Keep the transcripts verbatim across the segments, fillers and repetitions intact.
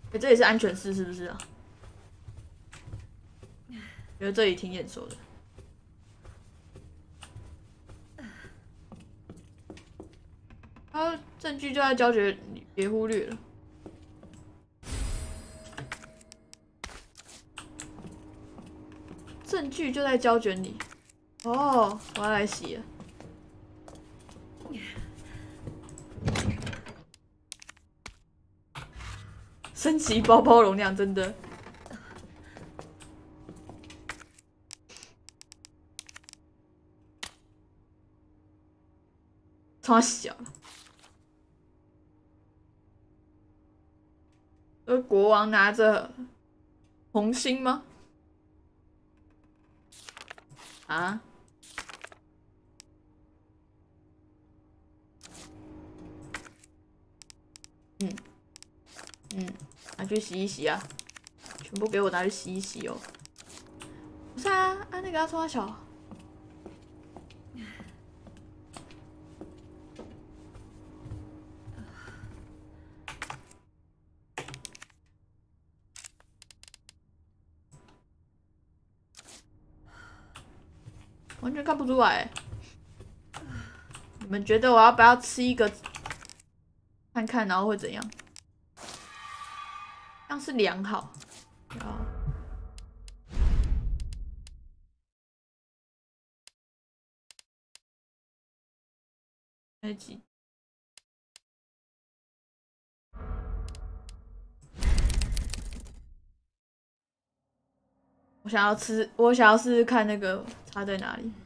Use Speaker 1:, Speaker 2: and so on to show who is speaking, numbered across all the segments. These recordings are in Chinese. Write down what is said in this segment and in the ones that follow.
Speaker 1: 欸，这里是安全室是不是啊？觉得这里挺眼熟的。啊，证据就在胶卷里，别忽略了。证据就在胶卷里。哦，我要来洗了。升级包包容量真的。超小了。而国王拿着红心吗？啊？嗯嗯，拿去洗一洗啊！全部给我拿去洗一洗哦。不是啊，啊那个要冲他小。完全看不出来。你们觉得我要不要吃一个看看，然后会怎样？像是良好。好。那几？我想要吃，我想要试试看那个插在哪里。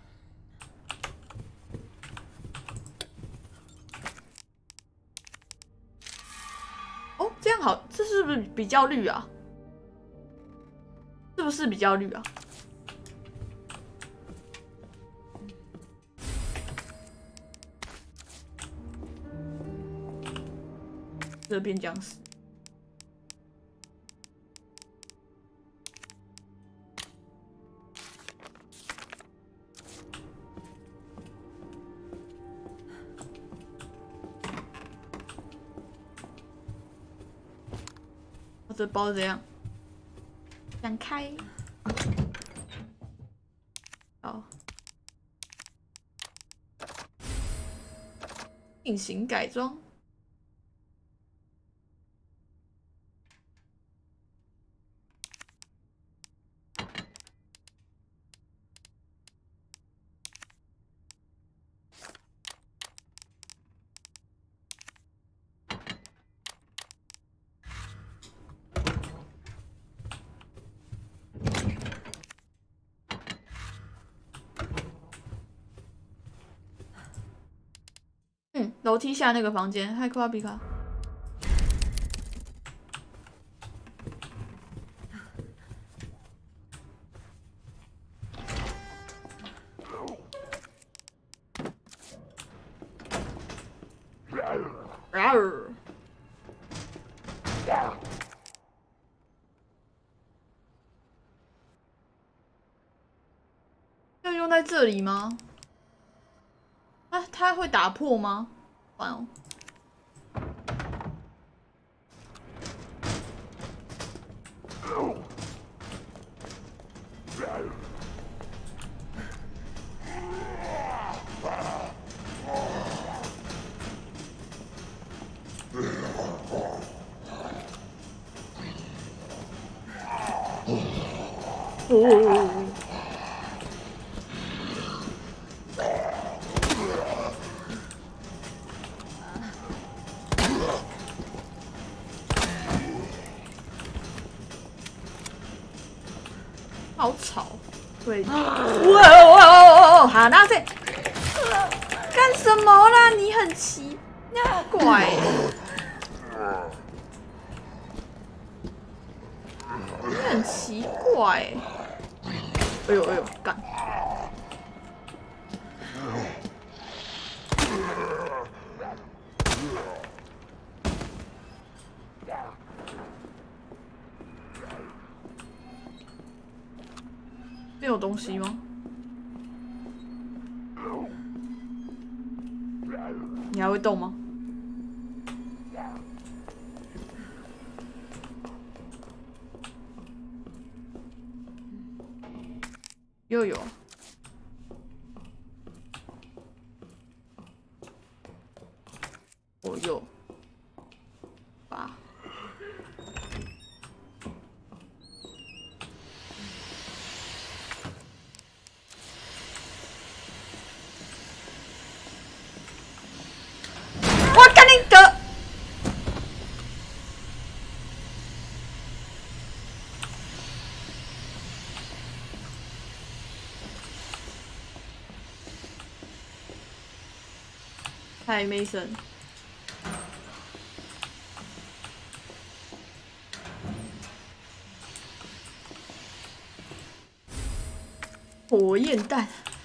Speaker 1: 哦，这样好，这是不是比较绿啊？是不是比较绿啊？这变僵尸。这包怎样？想开。好。进行改装。嗯，楼梯下那个房间，嗨，库拉比卡。要用在这里吗？啊，它会打破吗？完哦。哦，好吵！对，哇哦哦哦！好，那这干什么啦？你很奇怪，你很奇怪。哎呦哎呦，干！没有东西吗？你还会动吗？ 又有。哦哟，八。我赶紧得。太没神。火焰弹。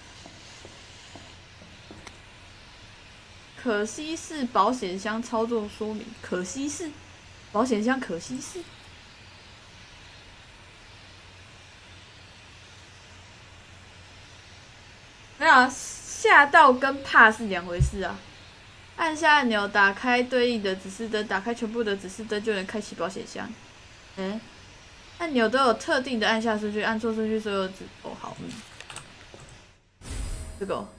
Speaker 1: 可惜是保险箱操作说明。可惜是保险箱，可惜是。没有啊，吓到跟怕是两回事啊。按下按钮，打开对应的指示灯，打开全部的指示灯就能开启保险箱。嗯，按钮都有特定的按下顺序，按错顺序所有指哦好，嗯，这个、哦。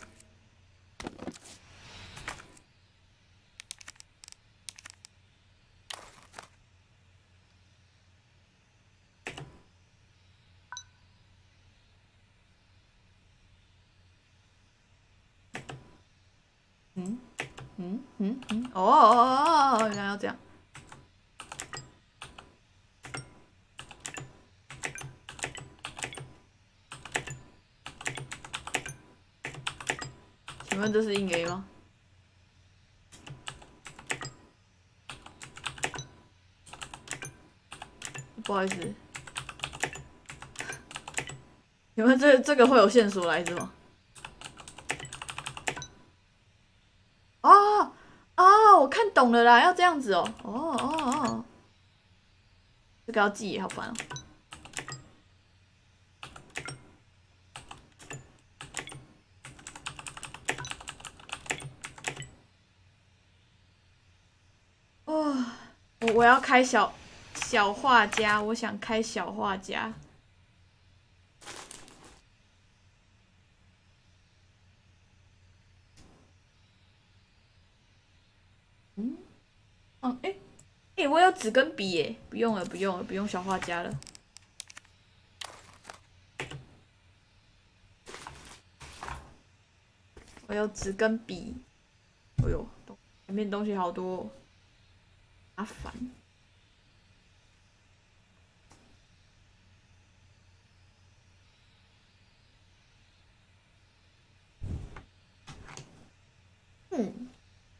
Speaker 1: 嗯嗯嗯嗯，哦哦哦哦，原来要这样。请问这是硬 A 吗？不好意思，请问这这个会有线索来着吗？哦哦，我看懂了啦，要这样子哦，哦哦哦，这个要记，好烦哦。哦，我我要开小小画家，我想开小画家。嗯，哦，哎、欸、哎、欸，我有纸跟笔耶，不用了，不用了，不用小画家了。我有纸跟笔。哎呦，前面东西好多、哦，麻烦。嗯，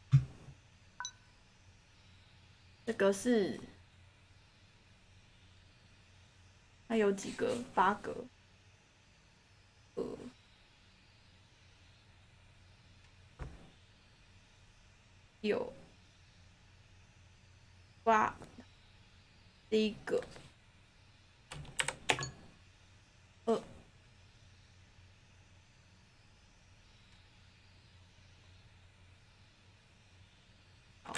Speaker 1: 这个是，它有几个？八个。呃，有八，第一个，二，好，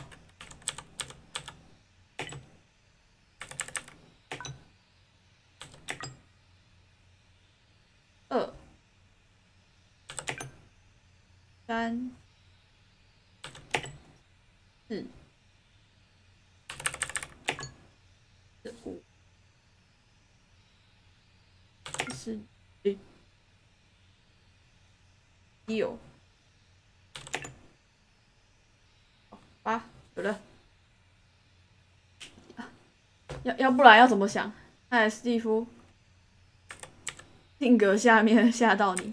Speaker 1: 二，三，四，五，四，诶，六，八，有了。要要不然要怎么想？哎，史蒂夫，定格下面吓到你。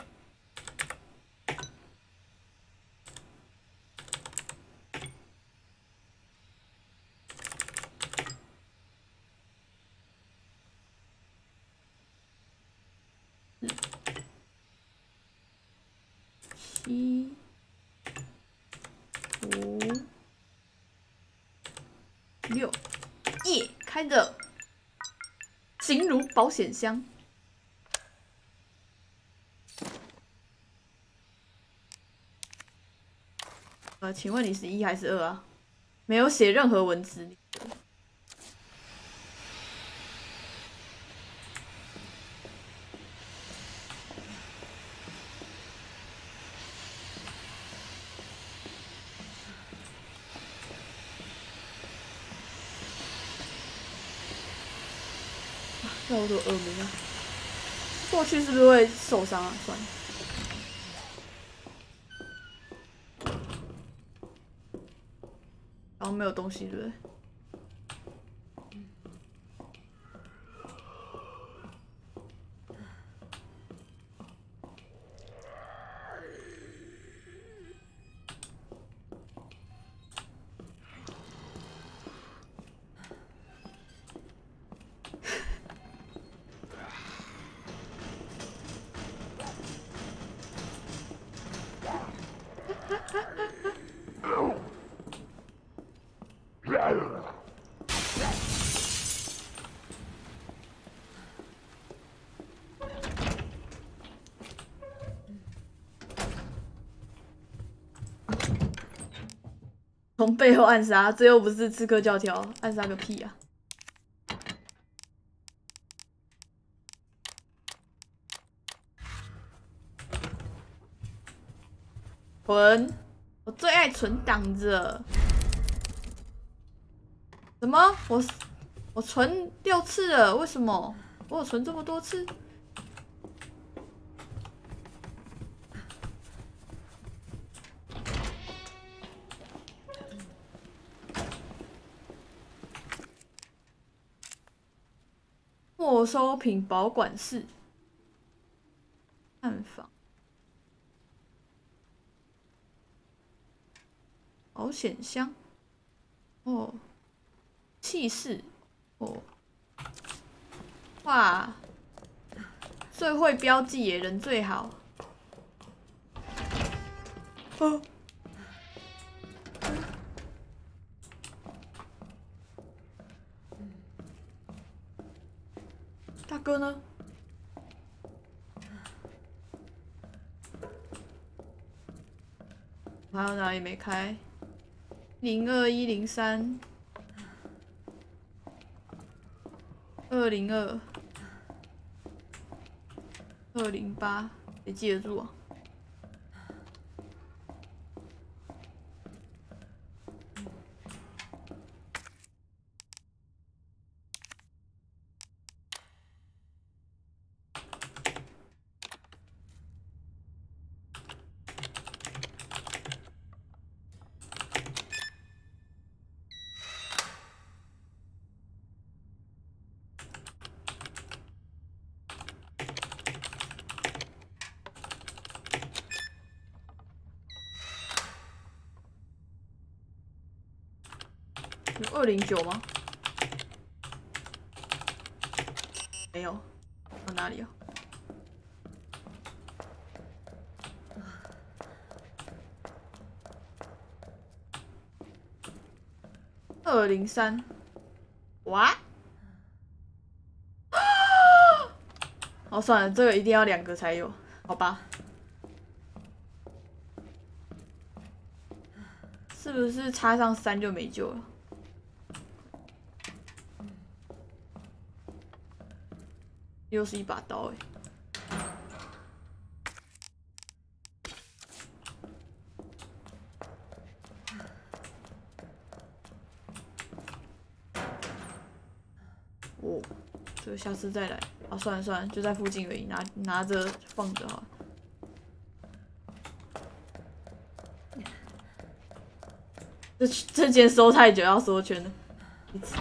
Speaker 1: 七，五，六，耶，开着。形如保险箱。呃，请问你是一还是二啊？没有写任何文字。 那我有恶名啊！过去是不是会受伤啊？算了。然后没有东西，对不对？从背后暗杀，这又不是刺客教条，暗杀个屁啊！存，我最爱存档子。什么？我我存六次了，为什么？我有存这么多次？没收品保管室，暗房，保险箱，哦，气势，哦，哇，最会标记耶，人最好。哦，大哥呢？还有哪里没开？零二一零三，二零二，二零八，谁记得住啊？有二零九吗？没有，到哪里啊？二零三，哇！哦，算了，这个一定要两个才有，好吧？是不是插上三就没救了？又是一把刀哎！哦，这个下次再来啊！算了算了，就在附近而已，拿拿着放着好了。这这间收太久要缩圈了，一次。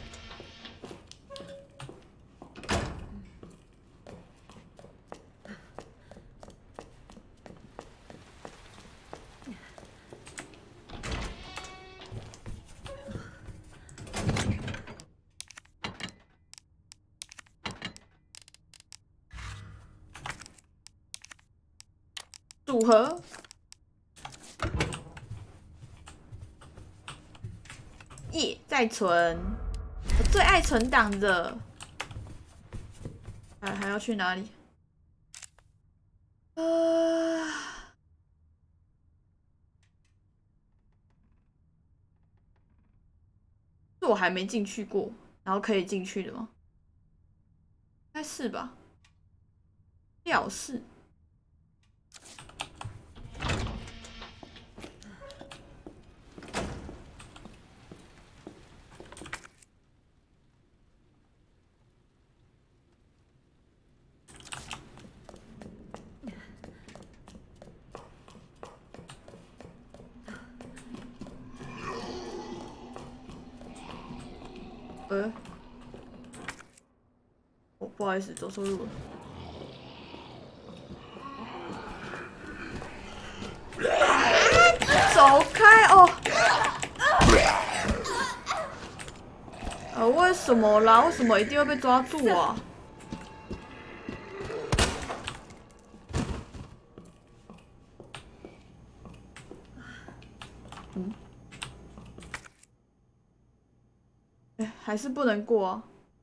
Speaker 1: 组合，耶，再存，我最爱存档的。还还要去哪里？呃，是我还没进去过，然后可以进去的吗？应该是吧。吊饰。 呃，哦，不好意思，走错路了。走开哦！呃，为什么啦？为什么一定会被抓住啊？嗯。哎，还是不能过啊。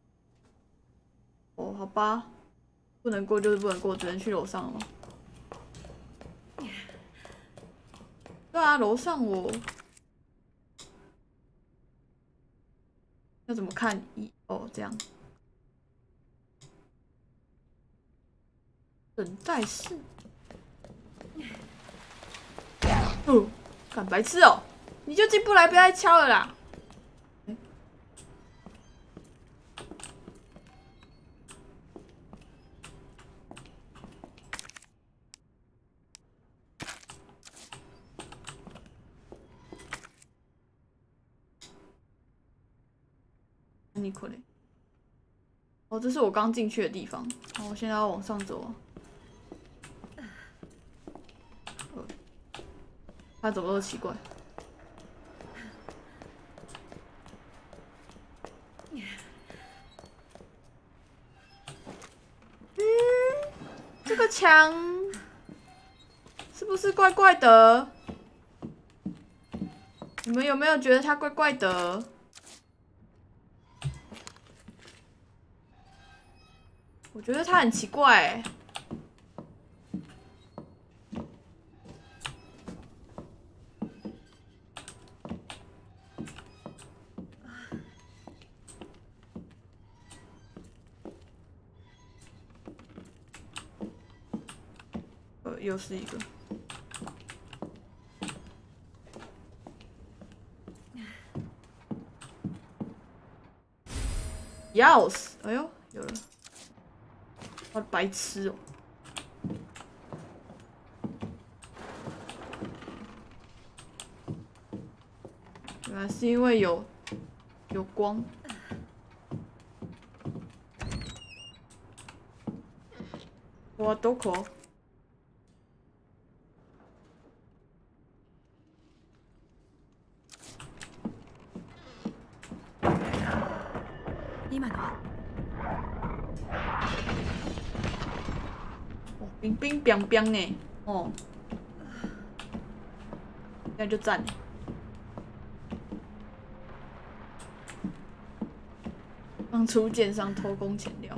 Speaker 1: 哦，好吧，不能过就是不能过，只能去楼上了。对啊，楼上我要怎么看一哦这样。等待室。哦，干白痴哦！你就进不来，不要再敲了啦。欸、你可能。哦，这是我刚进去的地方。哦，我现在要往上走啊。呃，他怎么都奇怪。嗯，这个墙是不是怪怪的？你们有没有觉得它怪怪的？我觉得它很奇怪、欸。呃，又是一个。钥匙，哎呦，有了！我白痴哦、原来是因为有有光。哇，都可。
Speaker 2: 今の。
Speaker 1: 哦，冰冰冰冰呢，哦，现在就站。当初剑商偷工减料。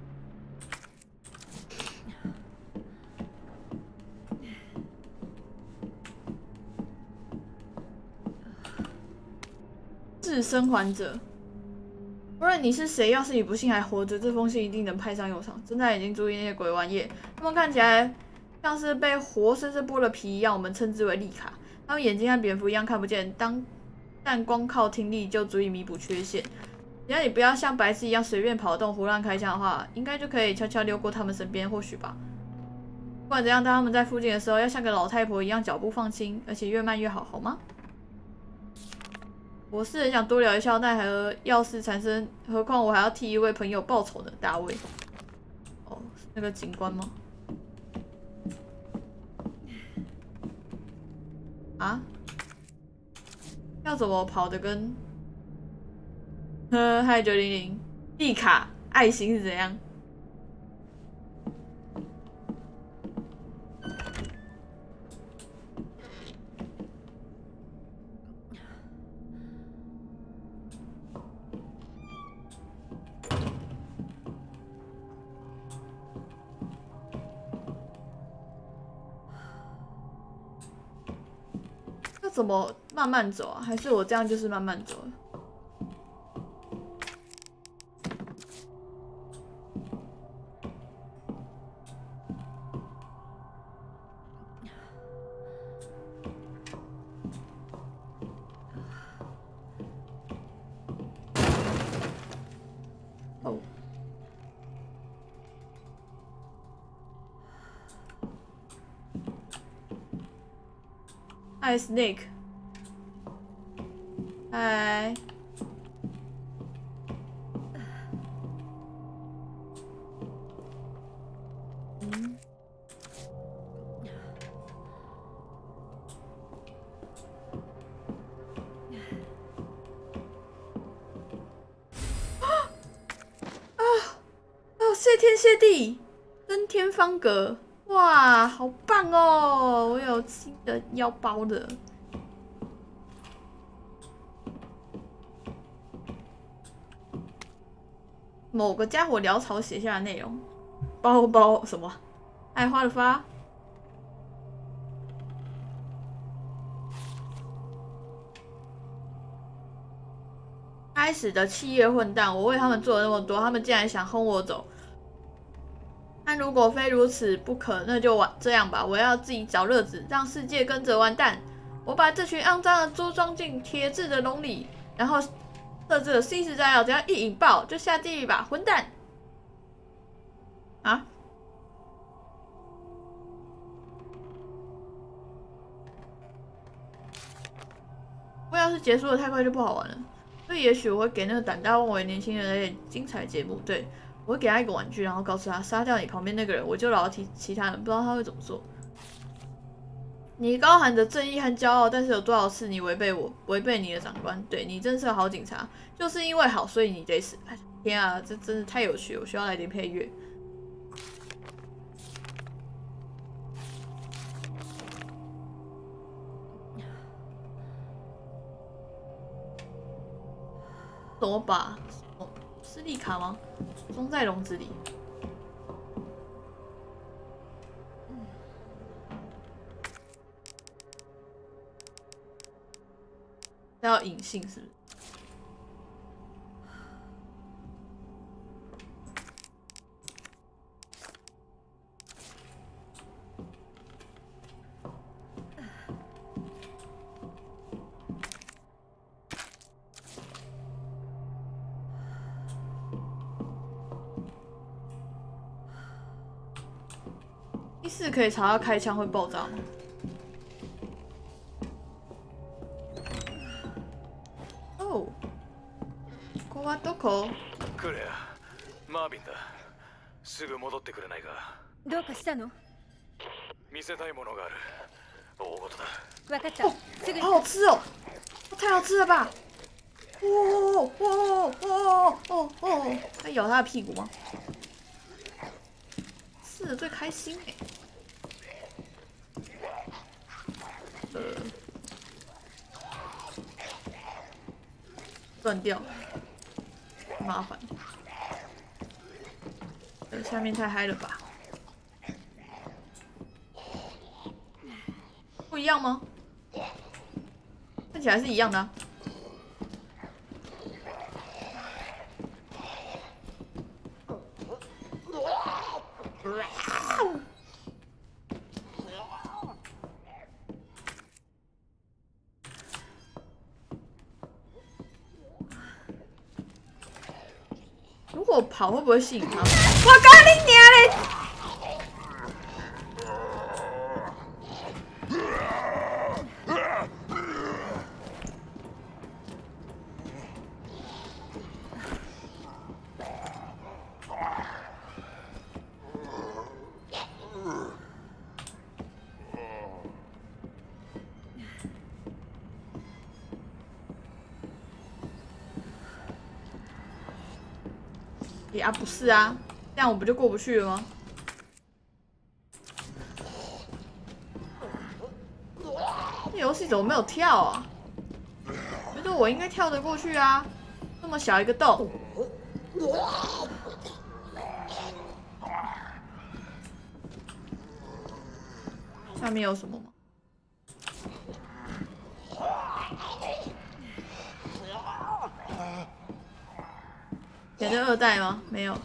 Speaker 1: 致生还者，无论你是谁，要是你不幸还活着，这封信一定能派上用场。侦探已经注意那些鬼玩意，他们看起来像是被活生生剥了皮一样，我们称之为利卡。他们眼睛和蝙蝠一样看不见，当但光靠听力就足以弥补缺陷。只要你不要像白痴一样随便跑动、胡乱开枪的话，应该就可以悄悄溜过他们身边，或许吧。不管怎样，当他们在附近的时候，要像个老太婆一样脚步放轻，而且越慢越好，好吗？我是很想多聊一下，奈何要是产生，何况我还要替一位朋友报仇呢。大卫，哦，是那个警官吗？啊？要怎么跑的跟？呵，嗨九零零，丽卡，爱心是怎样？要怎么慢慢走啊？还是我这样就是慢慢走了？哦。嗨 ，Snake。嗨。 天谢地，登天方格，哇，好棒哦！我有新的腰包了。某个家伙潦草写下的内容，包包什么？爱花的发。开始的企业混蛋，我为他们做了那么多，他们竟然想轰我走。但如果非如此不可，那就完这样吧。我要自己找乐子，让世界跟着完蛋。我把这群肮脏的猪装进铁质的笼里，然后设置了 C 十炸药，只要一引爆就下地狱吧，混蛋！啊？我要是结束的太快就不好玩了。所以也许我会给那个胆大妄为年轻人来点精彩节目。对，我会给他一个玩具，然后告诉他杀掉你旁边那个人，我就饶了其其他人，不知道他会怎么做。你高喊着正义和骄傲，但是有多少次你违背我，违背你的长官？对，你真是个好警察，就是因为好，所以你得死。哎，天啊，这真是太有趣了！我需要来点配乐。怎么把哦，斯利卡吗？装在笼子里。要隐性是不是？第四可以查到开枪会爆炸吗？哦，ここはどこ？
Speaker 2: クレア、マービンだ。すぐ戻ってくれないか。
Speaker 3: どうかしたの？
Speaker 2: 見せたいものがある。大事だ。
Speaker 3: 分かった。
Speaker 1: 哦，
Speaker 3: すぐ。
Speaker 1: 好好吃哦！太好吃了吧！哦哦哦哦哦！在咬他的屁股吗？吃的最开心哎！呃，断掉，麻烦。呃，下面太嗨了吧？不一样吗？看起来是一样的、啊。如果跑会不会吸引他们？我干你娘嘞！啊，不是啊，这样我不就过不去了吗？这游戏怎么没有跳啊？觉得我应该跳得过去啊，那么小一个洞。下面有什么吗？前的二代吗？没有。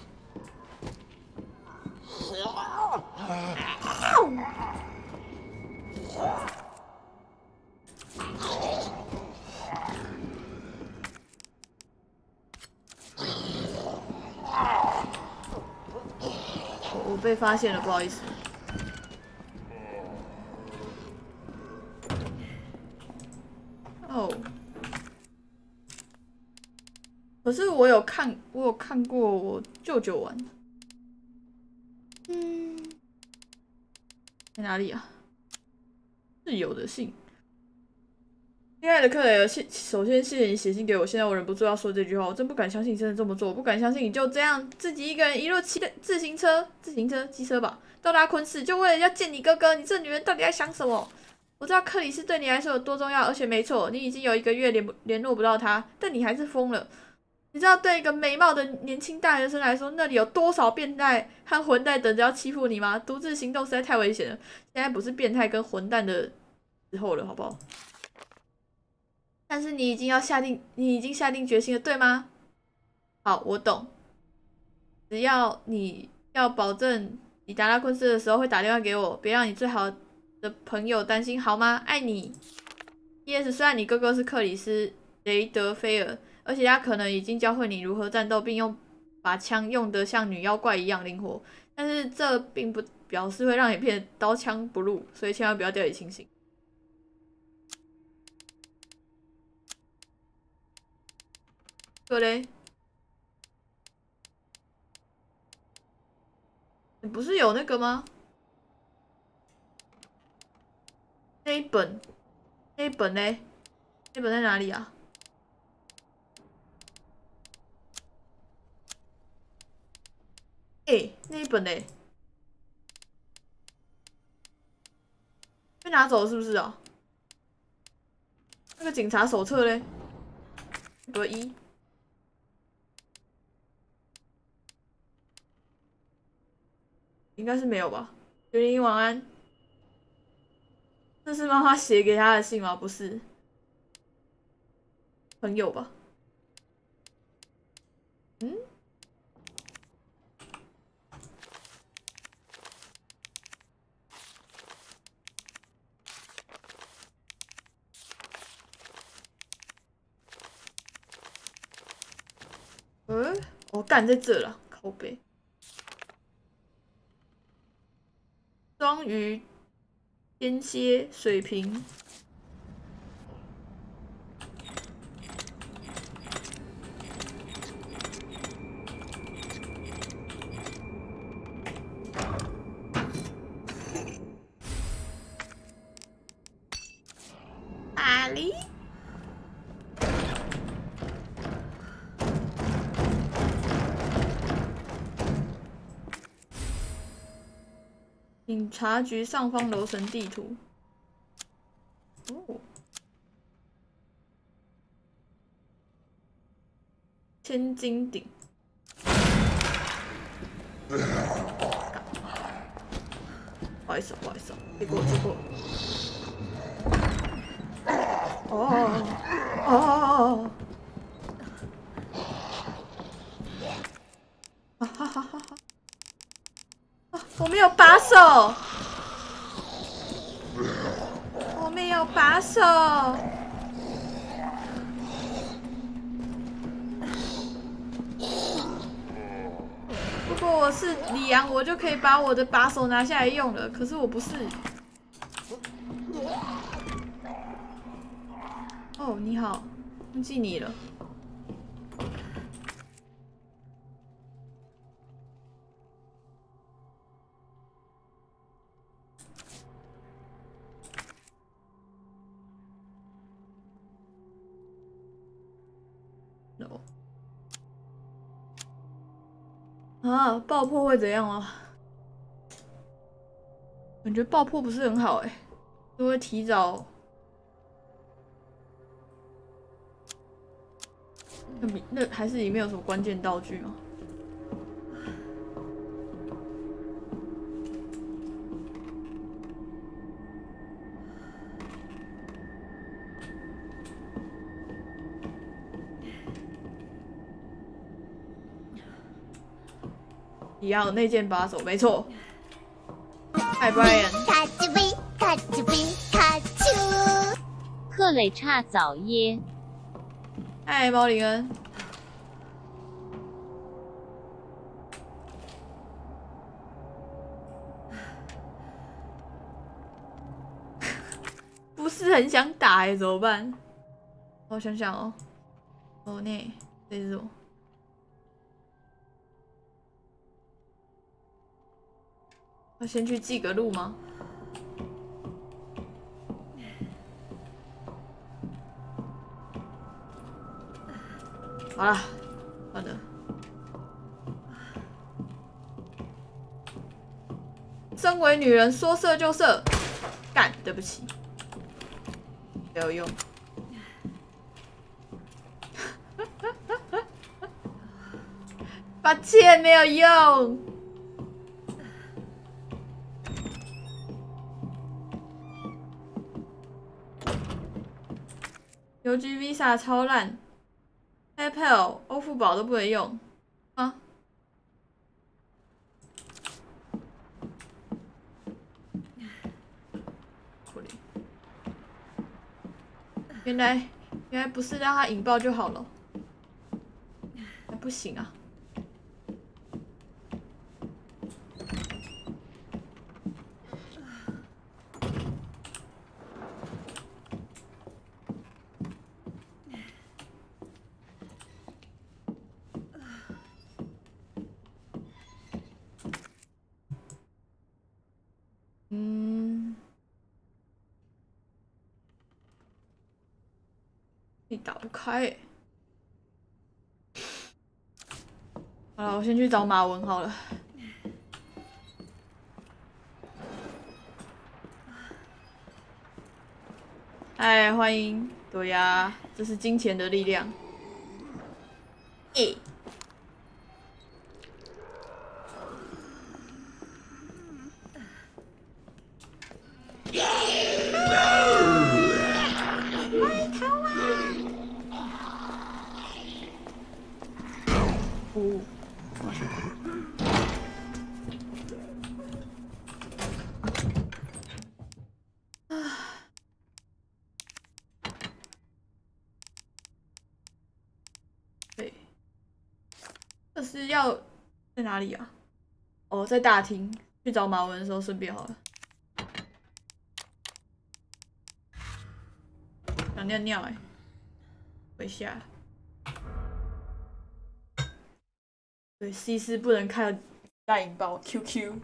Speaker 1: 我被发现了，不好意思。哦。可是我有看，我有看过我舅舅玩。嗯，在哪里啊？挚友的信。 亲爱的克雷尔，谢首先谢谢你写信给我，现在我忍不住要说这句话，我真不敢相信你真的这么做，我不敢相信你就这样自己一个人一路骑自行车、自行车、机车吧，到达昆士，就为了要见你哥哥，你这女人到底在想什么？我知道克里斯对你来说有多重要，而且没错，你已经有一个月联联络不到他，但你还是疯了。你知道对一个美貌的年轻大学生来说，那里有多少变态和混蛋等着要欺负你吗？独自行动实在太危险了，现在不是变态跟混蛋的时候了，好不好？但是你已经要下定，你已经下定决心了，对吗？好，我懂。只要你要保证你达拉昆斯的时候会打电话给我，别让你最好的朋友担心，好吗？爱你。P S 虽然你哥哥是克里斯·雷德菲尔，而且他可能已经教会你如何战斗，并用把枪用得像女妖怪一样灵活，但是这并不表示会让你变得刀枪不入，所以千万不要掉以轻心。对嘞，你不是有那个吗？那一本，那一本嘞？那本在哪里啊？哎、欸，那一本嘞？被拿走了是不是啊？那个警察手册嘞？得一。应该是没有吧？九零一晚安，这是妈妈写给他的信吗？不是，朋友吧？嗯？嗯？我干在这了，靠背。双鱼、天蝎、水瓶。阿里。警察局上方楼层地图。哦。千斤顶。不好意思，不好意思，结果结果。哦哦哦！啊哈哈哈哈！啊，我没有把手，我没有把手。如果我是李阳，我就可以把我的把手拿下来用了。可是我不是。哦，你好，忘记你了。No。啊，爆破会怎样啊？感觉爆破不是很好哎、欸，就会提早。那那还是里面有什么关键道具吗？一样的那件把手，没错。嗨 ，Brian。
Speaker 3: 克雷差早耶。
Speaker 1: 嗨，猫林恩。不是很想打哎、欸，怎么办？我想想哦。哦，那这是什么？要先去记个录吗？ 好了，算了。身为女人，说射就射。干，对不起，没有用。抱歉，没有用。邮局 Visa 超烂 ，PayPal、欧付宝都不能用啊！可怜，原来原来不是让它引爆就好了，还不行啊！嗯，你打不开欸。好了，我先去找马文好了。哎，欢迎，对呀，这是金钱的力量。耶！快逃啊！哦，对，这是要在哪里啊？哦，在大厅。去找马文的时候顺便好了。想尿尿哎、欸，回下。对，西施不能看大引爆 Q Q。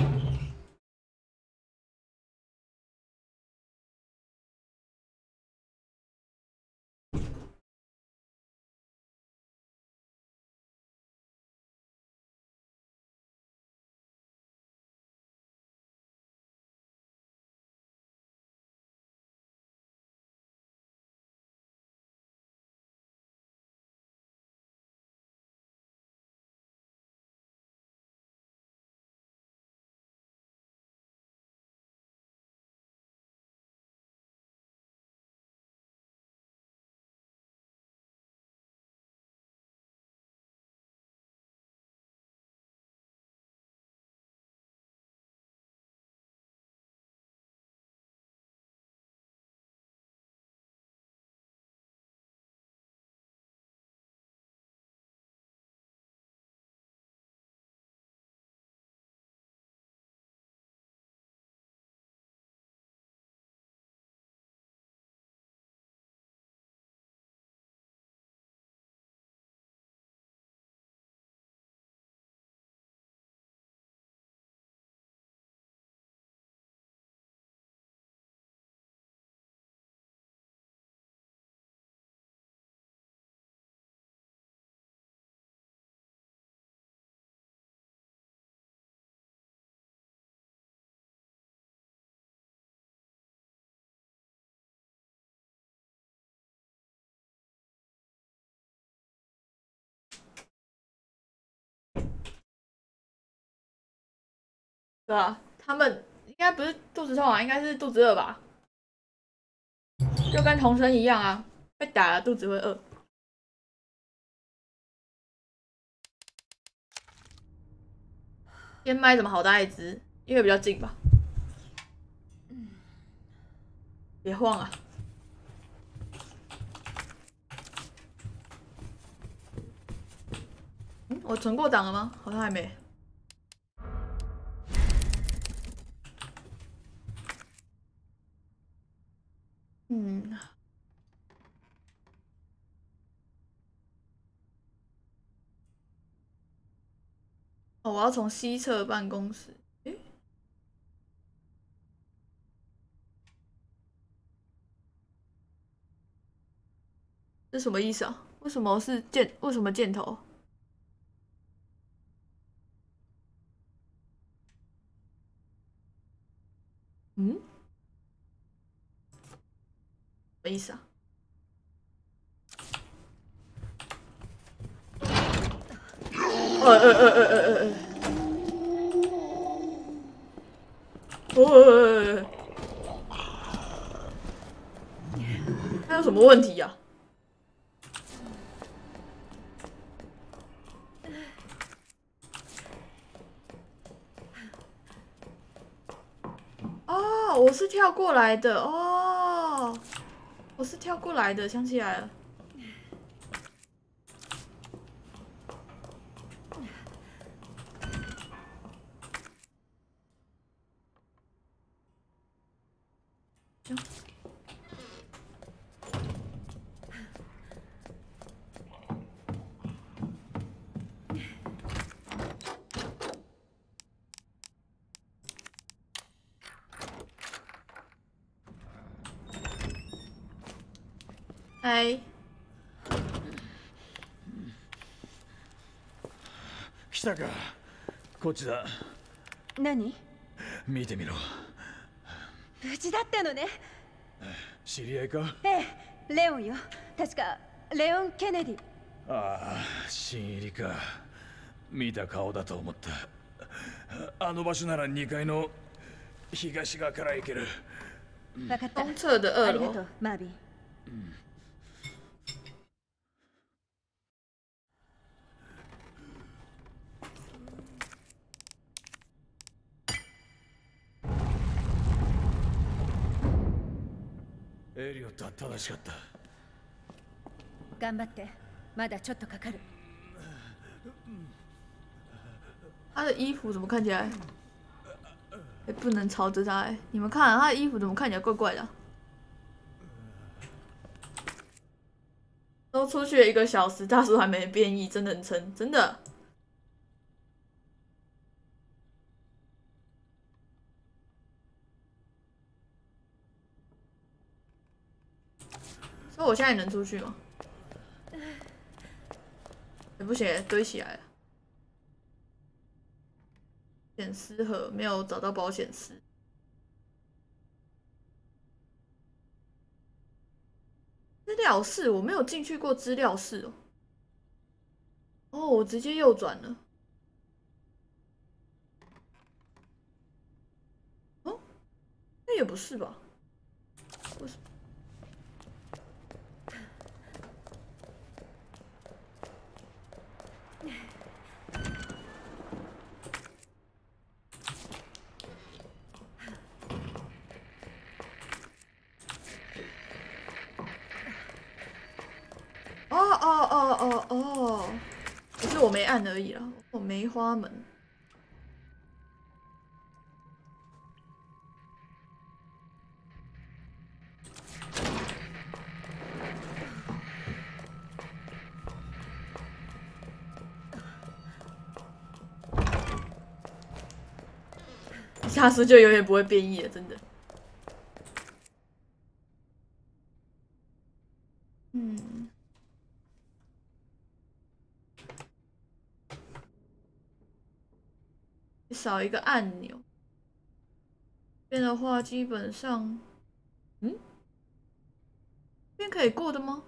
Speaker 1: 对啊，他们应该不是肚子痛啊，应该是肚子饿吧？就跟童生一样啊，被打了肚子会饿。烟麦怎么好大一只？因为比较近吧。别晃啊！嗯，我存过档了吗？好像还没。嗯。哦，我要从西侧办公室。诶，这什么意思啊？ 为什么是箭？为什么箭头？嗯？什么意思啊？呃呃呃呃呃呃呃。呃，他有什么问题呀、啊？哦，我是跳过来的哦，我是跳过来的，想起来了。行。哎，
Speaker 4: 来たか。こっちだ。
Speaker 5: 何？
Speaker 4: 見てみろ。
Speaker 5: 無事だったのね。
Speaker 4: 知り合いか？
Speaker 5: ええ、レオンよ。確かレオン・ケネディ。
Speaker 4: ああ、新入りか。見た顔だと思った。あの場所ならにかいの東側から行ける。
Speaker 5: 分かった。
Speaker 1: 东侧的二楼
Speaker 5: ありがと。う、マービン。
Speaker 4: エリオットは正しかった。
Speaker 5: 頑張って。まだちょっとかかる。
Speaker 1: 他的衣服怎么看起来？哎，不能朝着他哎！你们看、啊，他的衣服怎么看起来怪怪的、啊？都出去了一个小时，大叔还没变异，真的很撑，真的。所以我现在能出去吗？也不行，堆起来了。险丝盒没有找到保险丝。资料室我没有进去过资料室哦。哦，我直接右转了。哦，那也不是吧？为什么？哦哦哦哦哦，只是我没按而已啦。我梅花门。下次就永远不会变异了，真的。嗯。少一个按钮。这边的话，基本上，嗯，这边可以过的吗？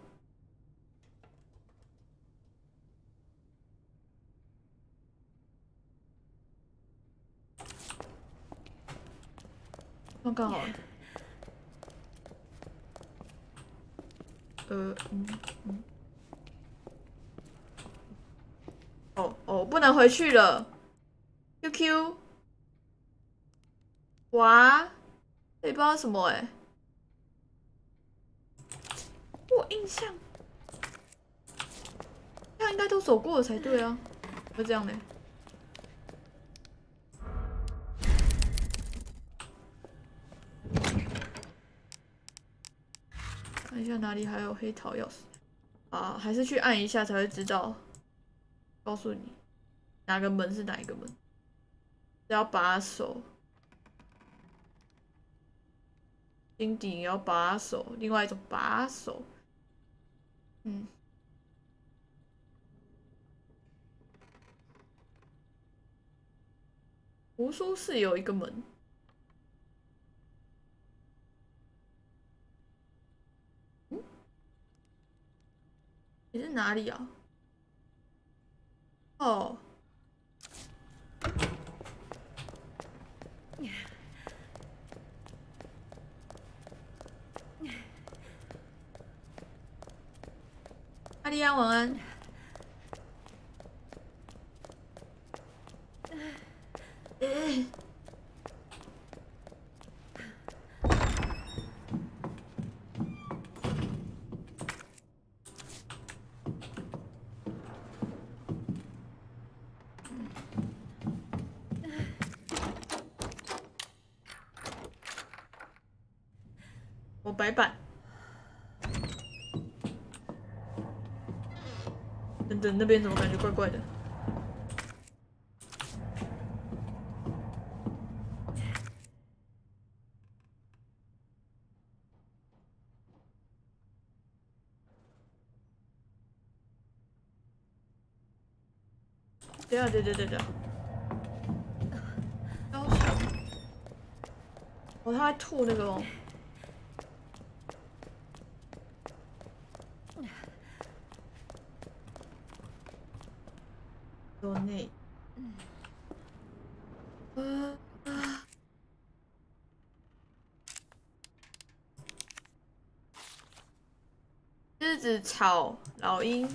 Speaker 1: 那刚好了。呃，嗯嗯。哦哦，不能回去了。Q Q。哇，这也不知道什么哎、欸。我印象，这样应该都走过了才对啊，会这样呢？看一下哪里还有黑桃钥匙啊，还是去按一下才会知道。告诉你哪个门是哪一个门，只要把手。金顶也要把手，另外一种把手，嗯， 图书室有一个门。嗯，你是哪里啊？哦。阿丽安，晚安。欸我白板。等等，那边怎么感觉怪怪的？等下，等等等等。高墙。哦，他在吐那个哦。多内。呃啊。狮子草，老鹰。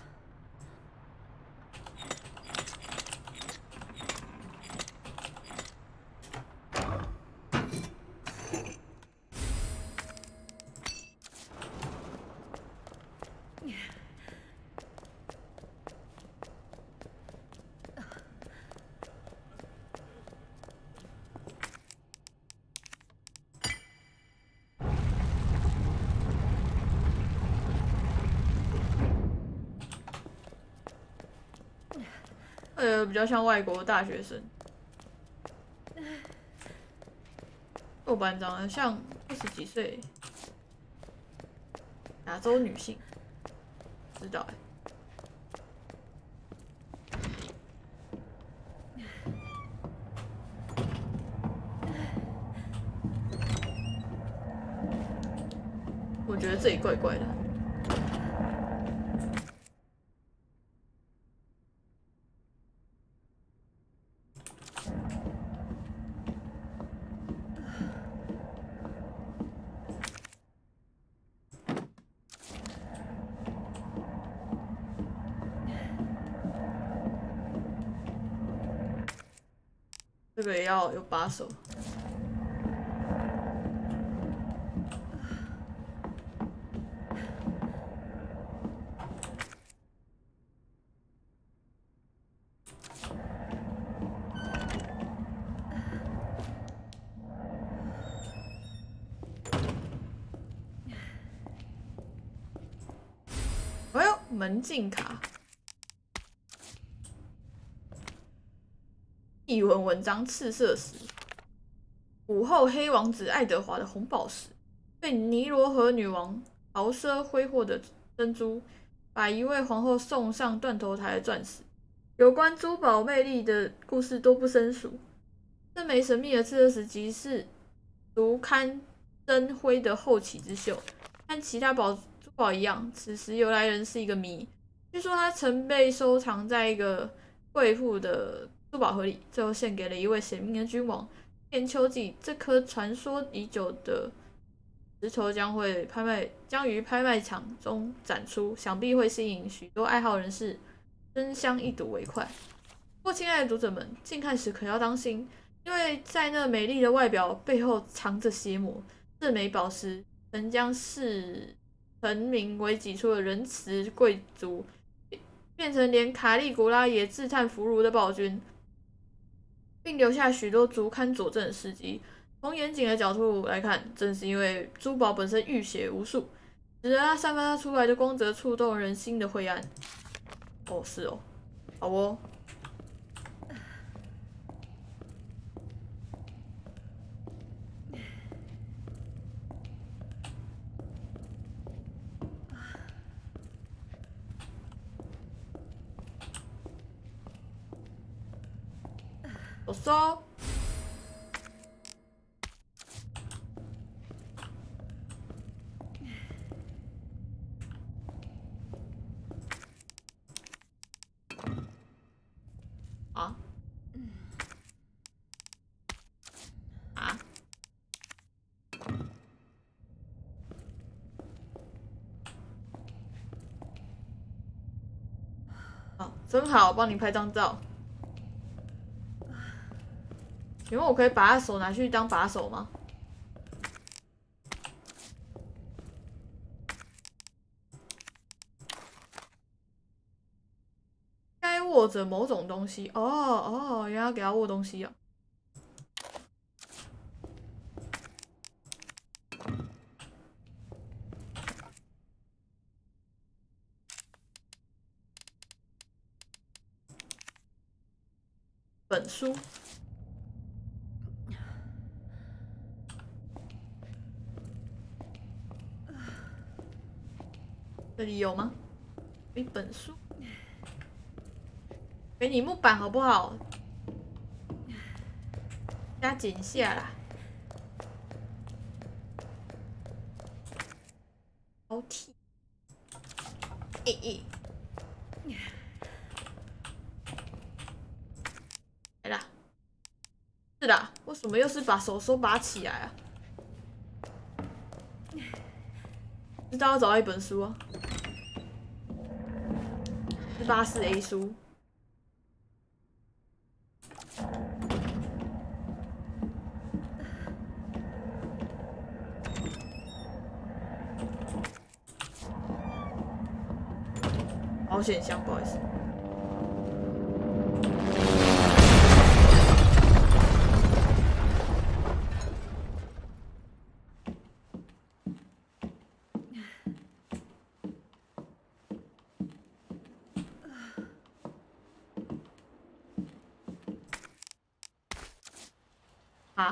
Speaker 1: 呃，比较像外国大学生。豆瓣长得像二十几岁亚洲女性，不知道哎、我觉得这里怪怪的。这个也要有把手。哎呦，门禁卡。译文文章赤色石，武后黑王子爱德华的红宝石，被尼罗河女王豪奢挥霍的珍珠，把一位皇后送上断头台的钻石。有关珠宝魅力的故事多不胜数。这枚神秘的赤色石即是竹堪真辉的后起之秀，和其他宝珠宝一样，此时由来人是一个谜。据说它曾被收藏在一个贵妇的珠宝盒里，最后献给了一位神秘的君王。今年秋季，这颗传说已久的石头将会拍卖，将于拍卖场中展出，想必会吸引许多爱好人士争相一睹为快。不过，亲爱的读者们，近看时可要当心，因为在那美丽的外表背后藏着邪魔。这枚宝石曾将视臣民为己出的仁慈贵族，变成连卡利古拉也自叹弗如的暴君，并留下许多足堪佐证的事迹。从严谨的角度来看，正是因为珠宝本身浴血无数，使得它散发出来的光泽触动人心的灰暗。哦，是哦，好哦。我收。 好，真好，帮你拍张照。请问我可以把他手拿去当把手吗？该握着某种东西。哦哦，原来要给他握东西啊。本书。这里有吗？一本书。给你木板好不好？加紧下来。好体。诶诶。来啦。是的，为什么又是把手手拔起来啊？知道要找到一本书啊。四八四 A 书。保险箱，不好意思。啊？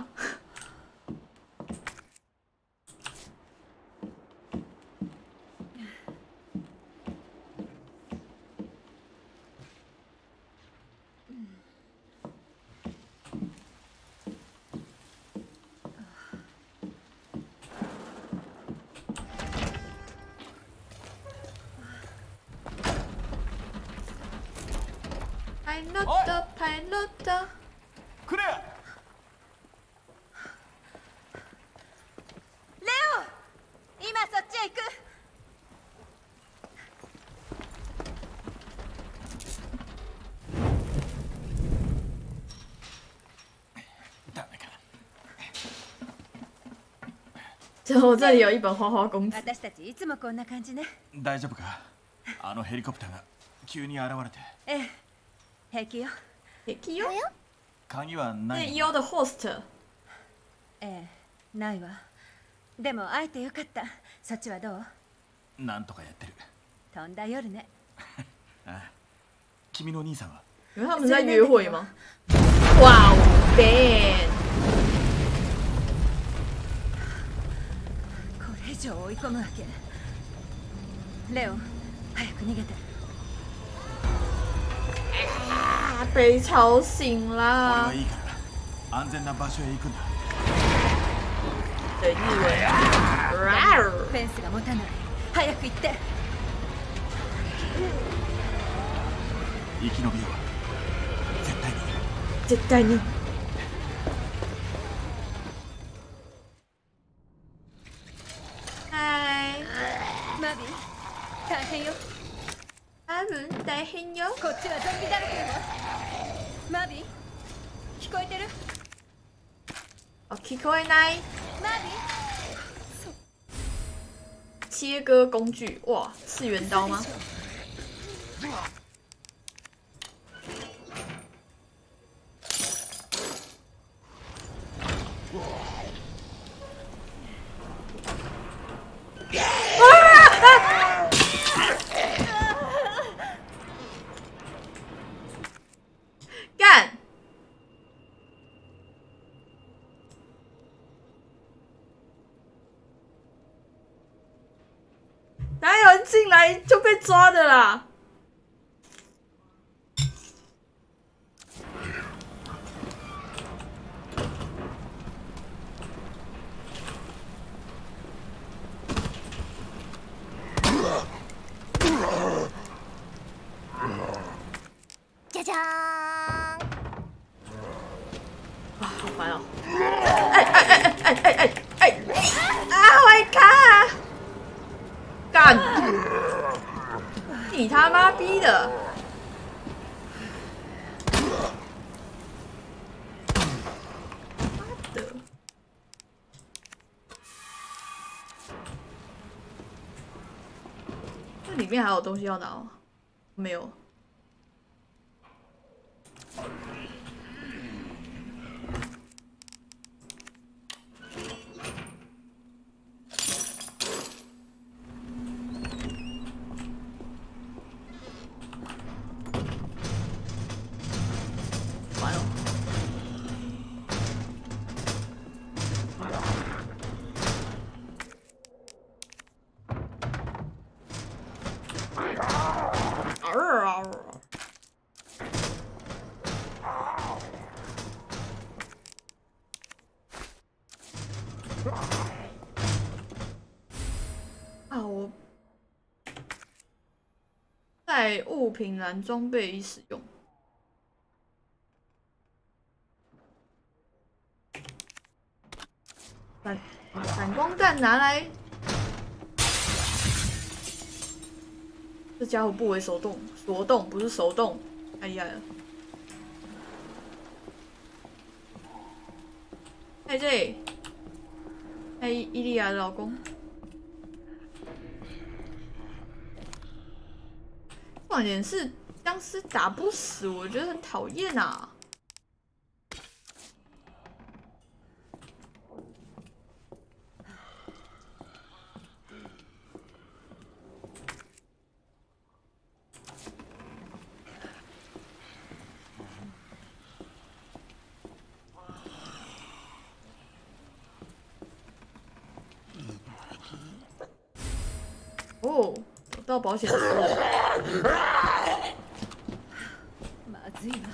Speaker 1: パイロット、パイロット。
Speaker 4: クレア。
Speaker 5: レオ、今そっちへ行く。
Speaker 4: ダメか。
Speaker 1: 就这里有一本花花公子。
Speaker 5: 私たちいつもこんな感じね。
Speaker 4: 大丈夫か？あのヘリコプターが急に現れて。
Speaker 5: ええ、平気よ。
Speaker 1: 平気よ。
Speaker 4: 鍵はな
Speaker 1: で、
Speaker 4: い。
Speaker 1: 用的 host。
Speaker 5: ええ、ないわ。でも会えてよかった。そっちはどう？
Speaker 4: なんとかやってる。
Speaker 5: とんだ夜ね。
Speaker 4: ああ、君の兄さんは？
Speaker 1: 因为他们在约会吗？哇哦 ，ban！
Speaker 5: これ以上追い込むわけ。レオ、早く逃げて。
Speaker 1: 啊，被吵醒
Speaker 4: 俺
Speaker 1: 啦
Speaker 4: はい！いから安全な場所へ行くんだ。
Speaker 1: 对，日文。
Speaker 5: フェンスが持たない。早く行って。
Speaker 4: 生き延びよう。絶対に。
Speaker 1: 絶対に。はい。
Speaker 5: マビー、大変よ。
Speaker 1: 多分大変よ。
Speaker 5: こっちはゾンビだらけよ。マビー、聞こえてる？
Speaker 1: 哦，聞こえない。
Speaker 5: マビー。
Speaker 1: 切割工具，哇，次元刀吗？干！哪有人进来就被抓的啦？
Speaker 5: じゃじゃーん。
Speaker 1: 啊，好烦哦！哎哎哎哎哎哎哎哎！啊，我靠！干！你他妈逼的！ 边还有东西要拿吗？没有。完了。啊，我在物品栏装备已使用。反反光弹拿来，这家伙不为手动，手动不是手动，太厉害了！哎这，哎伊利亚的老公。 重点是僵尸打不死，我觉得很讨厌啊！哦，找到保险丝了。
Speaker 5: まずいわ。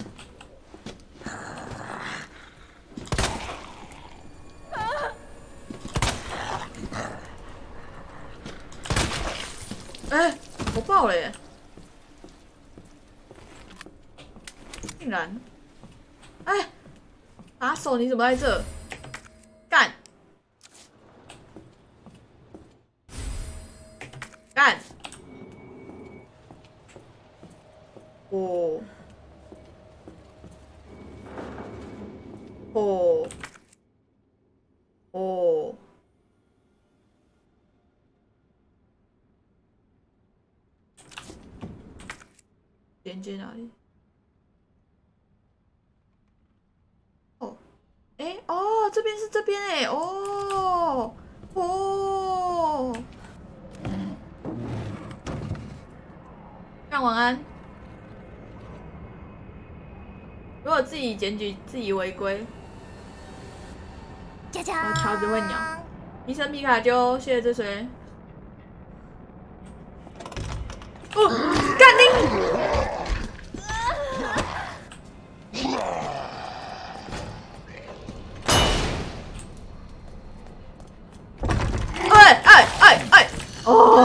Speaker 1: 哎、欸，我爆了耶！竟然，哎、欸，打手你怎么在这？干！干！哦。 哦，哦，连接哪里？哦，哎、欸，哦，这边是这边哎，哦，哦，干晚安。如果自己检举自己违规。
Speaker 5: じゃじゃ
Speaker 1: 然后乔治会鸟，医生皮卡丘，谢谢这谁？哦，干你！哎哎哎哎！哦！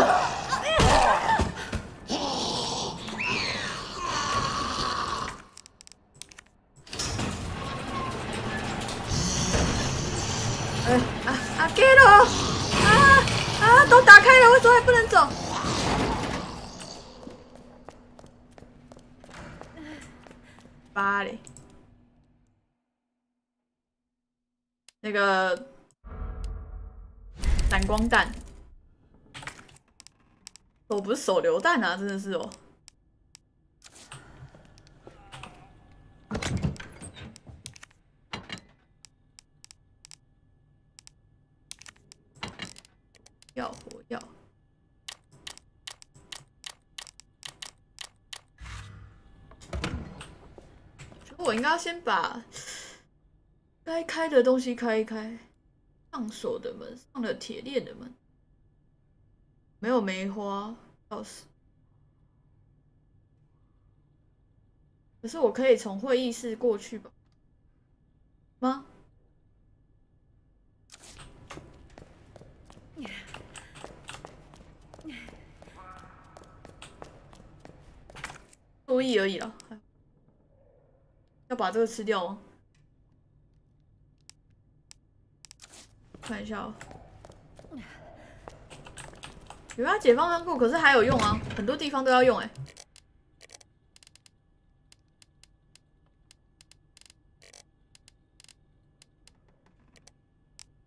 Speaker 1: 哎啊啊！给了！啊啊！都打开了，为什么还不能走？妈嘞！那个闪光弹，哦，不是手榴弹啊，真的是哦。 要火药，觉得我应该要先把该开的东西开一开。上锁的门，上了铁链的门，没有梅花钥匙。可是我可以从会议室过去吧？吗？ 多亿而已了，要把这个吃掉吗？看一下哦。有啊，解放仓库，可是还有用啊，很多地方都要用哎、欸。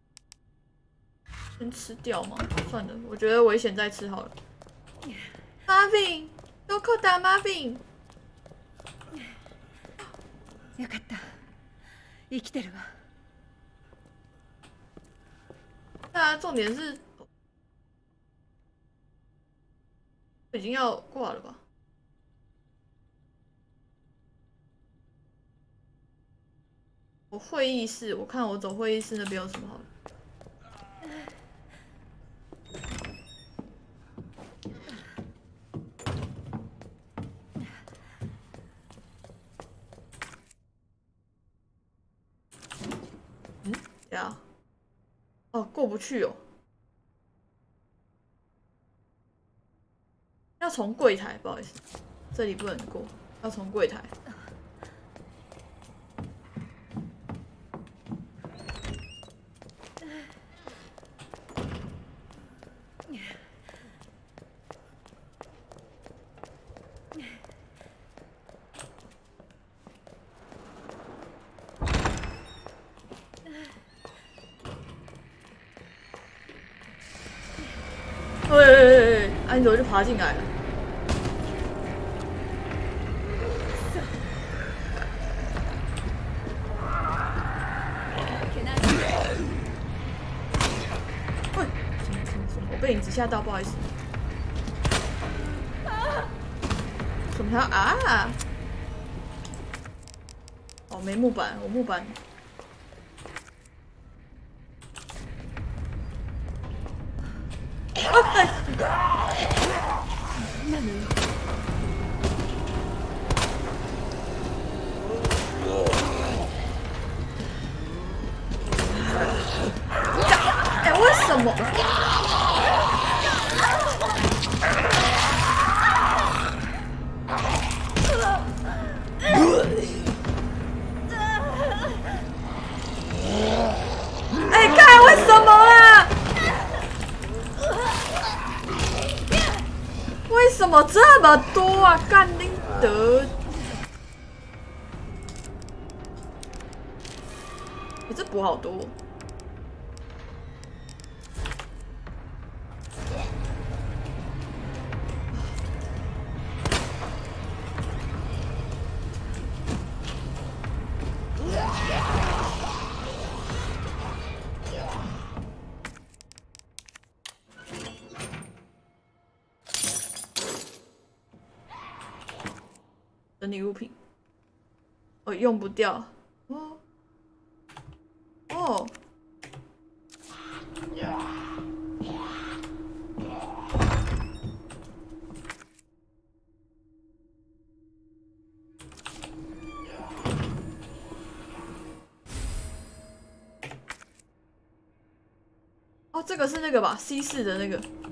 Speaker 1: 先吃掉吗？算了，我觉得危险再吃好了。啊！ Marvin，どこだ Marvin？
Speaker 5: よかった。生きてるわ。
Speaker 1: 那重点是，已经要挂了吧？我会议室，我看我走会议室那边有什么好的。嗯，对啊。哦，过不去哦。要从柜台，不好意思，这里不能过，要从柜台。哎哎哎哎！啊，你怎么就爬进来了？喂，什么什么什么？我被影子吓到，不好意思。什么条啊？哦，没木板，我木板。啊！哎。哎，为什么？哎，看为什么啦？为什么这么多啊？干林德！欸、这补好多。整理物品，我、哦、用不掉。哦哦，哦，这个是那个吧 ？C 四的那个。